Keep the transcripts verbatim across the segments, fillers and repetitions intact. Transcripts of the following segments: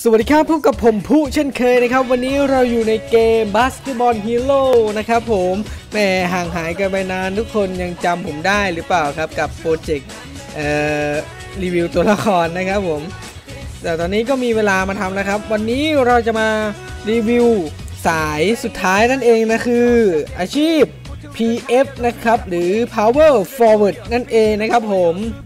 สวัสดีครับพบกับผมผู้เช่นเคยนะครับวันนี้เราอยู่ในเกม Basketball Hero นะครับผมแหมห่างหายกันไปนานทุกคนยังจำผมได้หรือเปล่าครับกับโปรเจกต์รีวิวตัวละครนะครับผมแต่ตอนนี้ก็มีเวลามาทำแล้วครับวันนี้เราจะมารีวิวสายสุดท้ายนั่นเองนะคืออาชีพ พี เอฟ นะครับหรือ Power Forward นั่นเองนะครับผม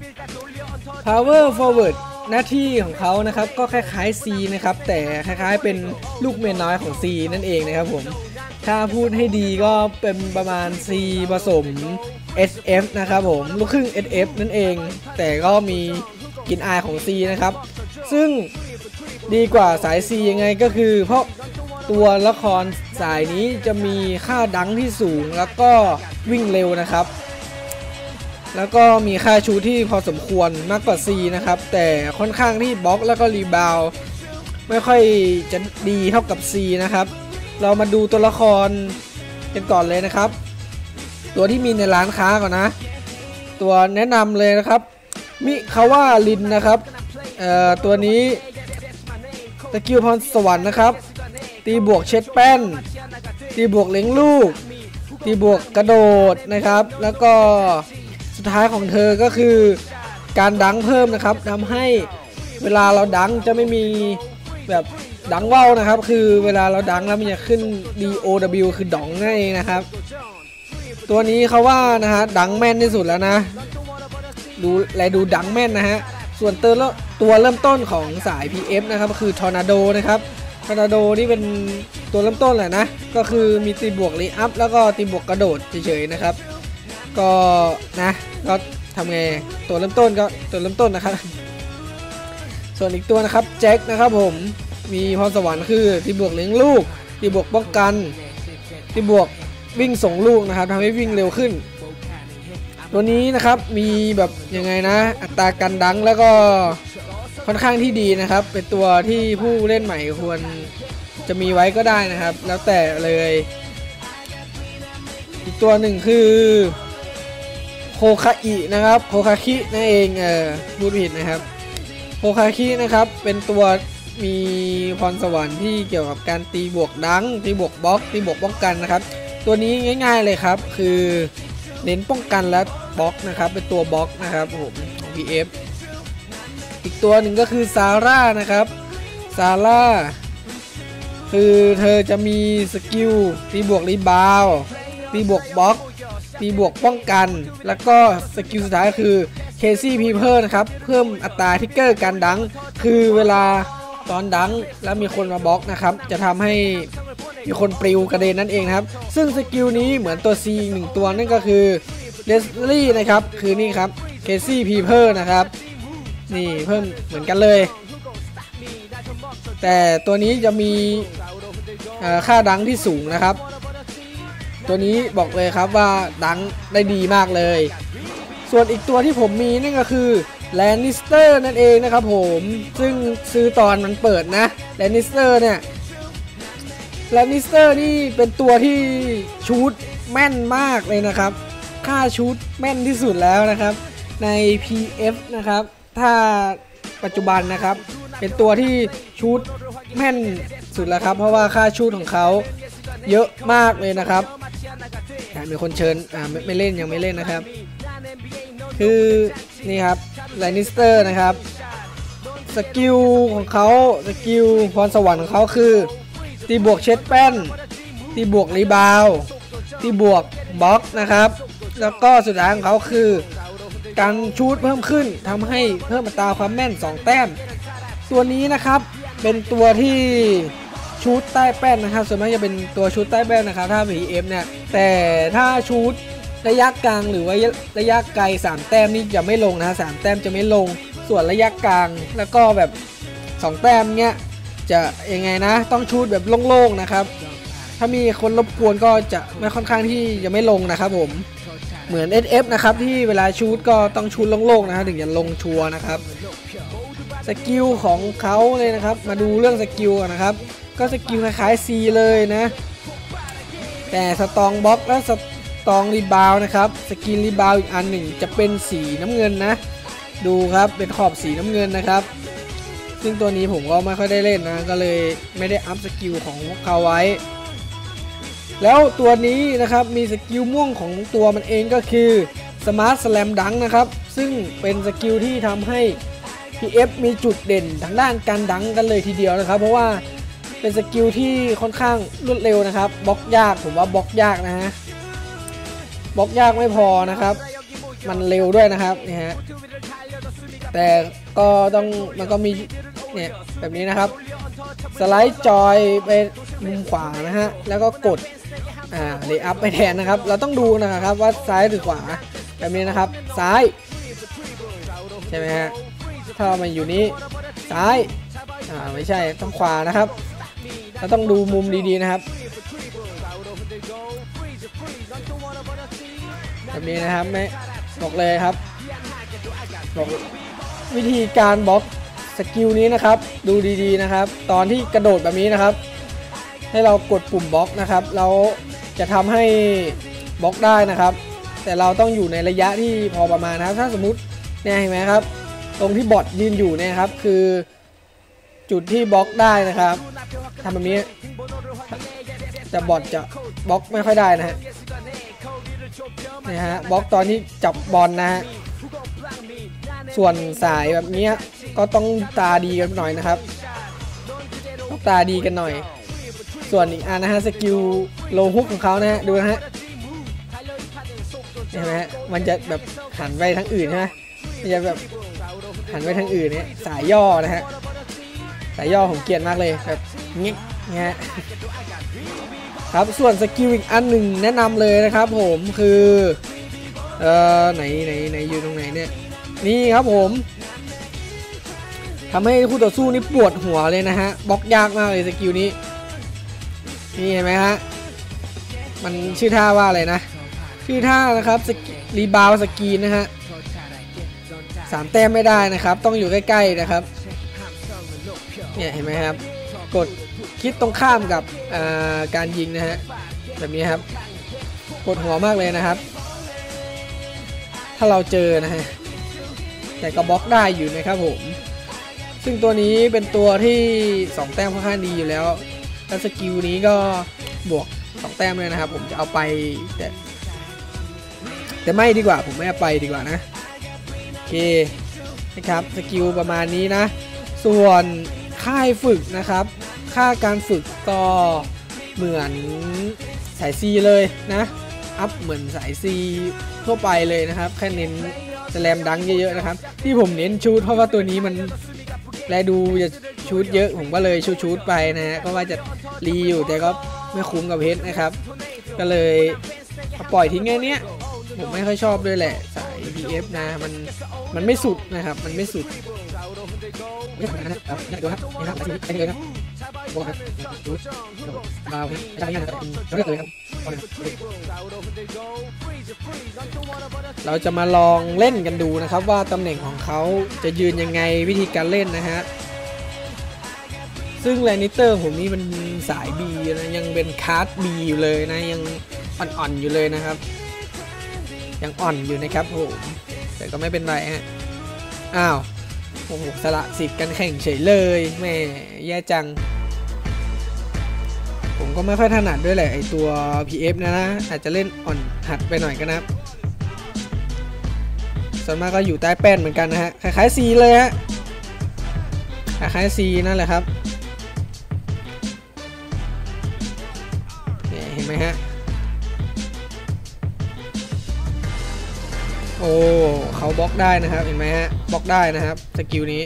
Power Forwardหน้าที่ของเขานะครับก็คล้ายๆ C นะครับแต่คล้ายๆเป็นลูกเมียน้อยของ C นั่นเองนะครับผมถ้าพูดให้ดีก็เป็นประมาณ C ผสม เอส เอฟ นะครับผมลูกครึ่ง เอส เอฟ นั่นเองแต่ก็มีกลิ่นอายของ C นะครับซึ่งดีกว่าสาย C ยังไงก็คือเพราะตัวละครสายนี้จะมีค่าดังที่สูงแล้วก็วิ่งเร็วนะครับแล้วก็มีค่าชูที่พอสมควรมากกว่า C นะครับแต่ค่อนข้างที่บล็อกแล้วก็รีบาวไม่ค่อยจะดีเท่ากับ C นะครับเรามาดูตัวละครกันก่อนเลยนะครับตัวที่มีในร้านค้าก่อนนะตัวแนะนำเลยนะครับมิคาว่าลินนะครับเอ่อตัวนี้สกิลพรสวรรค์นะครับตีบวกเช็ดแป้นตีบวกเลี้ยงลูกตีบวกกระโดดนะครับแล้วก็สุดท้ายของเธอก็คือการดังเพิ่มนะครับทำให้เวลาเราดังจะไม่มีแบบดังว่าวนะครับคือเวลาเราดังแล้วมันจะขึ้น ดี โอ ดับเบิลยู คือดองนั่นเองนะครับตัวนี้เขาว่านะฮะดังแม่นที่สุดแล้วนะดูแลดูดังแม่นนะฮะส่วนเตอร์ตัวเริ่มต้นของสาย พี เอฟ นะครับคือทอร์นาโดนะครับทอร์นาโดนี่เป็นตัวเริ่มต้นแหละนะก็คือมีตีบวกรีอัพแล้วก็ตีบวกกระโดดเฉยๆนะครับก็นะก็ทำไงตัวเริ่มต้นก็ตัวเริ่มต้นนะครับส่วนอีกตัวนะครับแจ็คนะครับผมมีพรสวรรค์คือตีบวกเลี้ยงลูกตีบวกป้องกันตีบวกวิ่งส่งลูกนะครับทำให้วิ่งเร็วขึ้นตัวนี้นะครับมีแบบยังไงนะอัตราการดังแล้วก็ค่อนข้างที่ดีนะครับเป็นตัวที่ผู้เล่นใหม่ควรจะมีไว้ก็ได้นะครับแล้วแต่เลยอีกตัวหนึ่งคือโคคาอินะครับโคคาคินั่นเองเออพูดผิดนะครับโคคาคินะครับเป็นตัวมีพรสวรรค์ที่เกี่ยวกับการตีบวกดังตีบวกบล็อกตีบวกป้องกันนะครับตัวนี้ง่ายๆเลยครับคือเน้นป้องกันและบล็อกนะครับเป็นตัวบล็อกนะครับผมของ พี เอฟ อีกตัวหนึ่งก็คือซาร่านะครับซาร่าคือเธอจะมีสกิลตีบวกรีบาวตีบวกบล็อกตีบวกป้องกันแล้วก็สกิลสุดท้ายคือเคซี่พีเพิร์นะครับเพิ่มอัตราทิกเกอร์การดังคือเวลาตอนดังแล้วมีคนมาบล็อกนะครับจะทำให้มีคนปลิวกระเด็นนั่นเองครับซึ่งสกิลนี้เหมือนตัว C อีกหนึ่งตัวนั่นก็คือเลสลี่นะครับคือนี่ครับเคซี่พีเพิร์นะครับนี่เพิ่มเหมือนกันเลยแต่ตัวนี้จะมีค่าดังที่สูงนะครับตัวนี้บอกเลยครับว่าดังได้ดีมากเลยส่วนอีกตัวที่ผมมีนั่นก็คือแลนนิสเตอร์นั่นเองนะครับผมซึ่งซื้อตอนมันเปิดนะแลนนิสเตอร์เนี่ยแลนนิสเตอร์นี่เป็นตัวที่ชูตแม่นมากเลยนะครับค่าชูตแม่นที่สุดแล้วนะครับใน พี เอฟ นะครับถ้าปัจจุบันนะครับเป็นตัวที่ชูตแม่นสุดแล้วครับเพราะว่าค่าชูตของเขาเยอะมากเลยนะครับมีคนเชิญอ่าไม่ไม่เล่นยังไม่เล่นนะครับคือนี่ครับไลนิสเตอร์นะครับสกิลของเขาสกิลพรสวรรค์ของเขาคือตีบวกเช็ดแป้นตีบวกรีบาวตีบวกบล็อกนะครับแล้วก็สุดท้ายของเขาคือการชูตเพิ่มขึ้นทำให้เพิ่มอัตราความแม่นสองแต้มตัวนี้นะครับเป็นตัวที่ชูตใต้แป้นนะครับส่วนมากจะเป็นตัวชูตใต้แป้นนะครับถ้า พี เอฟ เนี่ยแต่ถ้าชูตระยะกลางหรือว่าระยะไกลสามแต้มนี่จะไม่ลงนะสามแต้มจะไม่ลงส่วนระยะกลางแล้วก็แบบสองแต้มเนี้ยจะยังไงนะต้องชูตแบบโล่งๆนะครับถ้ามีคนรบกวนก็จะไม่ค่อนข้างที่จะไม่ลงนะครับผมเหมือน เอส เอฟ นะครับที่เวลาชูตก็ต้องชูตโล่งๆนะถึงจะลงชัวร์นะครับสกิลของเขาเลยนะครับมาดูเรื่องสกิลนะครับก็สกิลคล้ายๆ C เลยนะแต่สตองบล็อกและสตองรีบาวนะครับสกิลรีบาวอีกอันหนึ่งจะเป็นสีน้ำเงินนะดูครับเป็นขอบสีน้ำเงินนะครับซึ่งตัวนี้ผมก็ไม่ค่อยได้เล่นนะก็เลยไม่ได้อัพสกิลของพวกเขาไว้แล้วตัวนี้นะครับมีสกิลม่วงของตัวมันเองก็คือ Smart Slam Dunk นะครับซึ่งเป็นสกิลที่ทำให้ พี เอฟ มีจุดเด่นทางด้านการดังกันเลยทีเดียวนะครับเพราะว่าเป็นสกิลที่ค่อนข้างรวดเร็วนะครับบล็อกยากผมว่าบล็อกยากนะฮะบล็อกยากไม่พอนะครับมันเร็วด้วยนะครับนี่ฮะแต่ก็ต้องมันก็มีเนี่ยแบบนี้นะครับสไลด์จอยไปมุมขวานะฮะแล้วก็กดอ่าเลย์อัพไปแทนนะครับเราต้องดูนะครับว่าซ้ายหรือขวาแบบนี้นะครับซ้ายใช่ไหมฮะถ้ามันอยู่นี้ซ้ายอ่าไม่ใช่ต้องขวานะครับเราต้องดูมุมดีๆนะครับแบบนี้นะครับไม่บอกเลยครับบอกวิธีการบล็อกสกิลนี้นะครับดูดีๆนะครับตอนที่กระโดดแบบนี้นะครับให้เรากดปุ่มบล็อกนะครับเราจะทำให้บล็อกได้นะครับแต่เราต้องอยู่ในระยะที่พอประมาณนะครับถ้าสมมุติเนี่ยเห็นไหมครับตรงที่บอทยืนอยู่เนี่ยครับคือจุดที่บล็อกได้นะครับทำแบบนี้จะบอทจะบล็อกไม่ค่อยได้นะฮะนี่ฮะบล็อกตอนที่จับบอลนะฮะส่วนสายแบบนี้ก็ต้องตาดีกันหน่อยนะครับต้องตาดีกันหน่อยส่วนอีกอันนะฮะสกิลโลฮุกของเขานะฮะดูนะฮะเห็นไหมฮะมันจะแบบหันไปทางอื่นใช่ไหมมันจะแบบหันไปทางอื่นเนี่ยสายย่อนะฮะสายย่อผมเกลียดมากเลยแบบงี้เงี้ยครับส่วนสกิลอีกอันหนึ่งแนะนำเลยนะครับผมคือเอ่อไหนไหนไหนอยู่ตรงไหนเนี่ยนี่ครับผมทำให้คู่ต่อสู้นี่ปวดหัวเลยนะฮะบล็อกยากมากเลยสกิลนี้นี่เห็นไหมฮะมันชื่อท่าว่าอะไรนะชื่อท่านะครับรีบาวสกีนนะฮะสามแต้มไม่ได้นะครับต้องอยู่ใกล้ๆนะครับเนี่ยเห็นไหมครับกดคิดตรงข้ามกับการยิงนะฮะแบบนี้ครับปวดหัวมากเลยนะครับถ้าเราเจอนะฮะแต่ก็บล็อกได้อยู่นะครับผมซึ่งตัวนี้เป็นตัวที่สองแต้มค่อนข้างดีอยู่แล้วแล้วสกิลนี้ก็บวกสองแต้มเลยนะครับผมจะเอาไปแต่แต่ไม่ดีกว่าผมไม่เอาไปดีกว่านะโอเคนะครับสกิลประมาณนี้นะส่วนค่ายฝึกนะครับค่าการฝึกก็เหมือนสายซีเลยนะอัพเหมือนสายซีทั่วไปเลยนะครับแค่เน้นสแลมดังเยอะๆนะครับที่ผมเน้นชูดเพราะว่าตัวนี้มันแลดูจะชูดเยอะผมก็เลยชูชูดไปนะฮะก็ว่าจะรีอยู่แต่ก็ไม่คุ้มกับเพชรนะครับก็เลยปล่อยทิ้งแค่นี้ผมไม่ค่อยชอบด้วยแหละสาย พี เอฟ นะมันมันไม่สุดนะครับมันไม่สุดนี่ครับนี่ดูครับนี่ครับไปเลยครับบอลครับดาวครับจะยังไงครับเลือกเลยครับเราจะมาลองเล่นกันดูนะครับว่าตำแหน่งของเขาจะยืนยังไงวิธีการเล่นนะฮะซึ่งแลนิเตอร์ผมนี่มันสาย B นะยังเป็นคาร์ด B อยู่เลยนะยังอ่อนๆอยู่เลยนะครับยังอ่อนอยู่นะครับผมแต่ก็ไม่เป็นไรฮะอ้าวโอ้โหสละสิทธิ์กันแข่งเฉยเลยแม่แย่จังผมก็ไม่ค่อยถนัดด้วยแหละไอตัว พี เอฟ นะนะอาจจะเล่นอ่อนหัดไปหน่อยกันนะครับส่วนมากก็อยู่ใต้แป้นเหมือนกันนะฮะคล้ายๆ C เลยฮะคล้ายๆ C นั่นแหละครับเห็นไหมฮะโอ้เขาบล็อกได้นะครับเห็นไหมฮะบล็อกได้นะครับสกิลนี้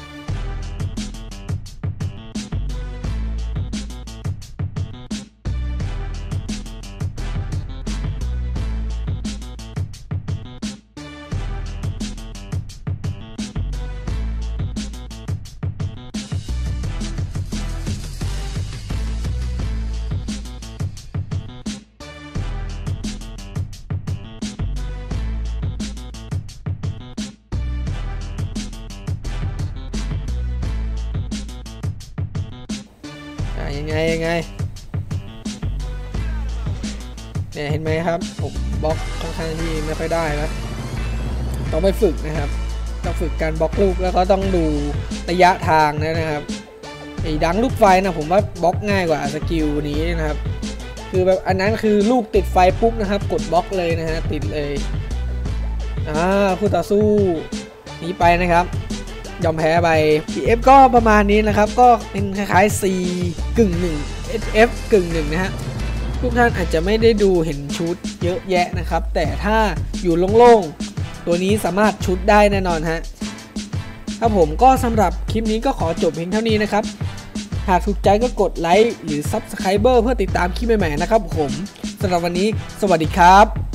ยังไงยังไงเนี่ยเห็นไหมครับผมบล็อกค่อนข้างที่ไม่ค่อยได้แล้วต้องไปฝึกนะครับต้องฝึกการบล็อกลูกแล้วก็ต้องดูระยะทางนะครับไอ้ดังลูกไฟนะผมว่าบล็อกง่ายกว่าสกิลนี้นะครับคือแบบอันนั้นคือลูกติดไฟปุ๊บนะครับกดบล็อกเลยนะฮะติดเลยอ่าคู่ต่อสู้หนีไปนะครับยอมแพ้ไป พี เอฟ ก็ประมาณนี้นะครับก็เป็นคล้ายๆ C กึ่งหนึ่ง เอส เอฟ กึ่งหนึ่งนะฮะทุกท่านอาจจะไม่ได้ดูเห็นชุดเยอะแยะนะครับแต่ถ้าอยู่โล่งๆตัวนี้สามารถชุดได้แน่นอนฮะครับผมก็สำหรับคลิปนี้ก็ขอจบเพียงเท่านี้นะครับหากถูกใจก็กดไลค์หรือ Subscriber เพื่อติดตามคลิปใหม่ๆนะครับผมสำหรับวันนี้สวัสดีครับ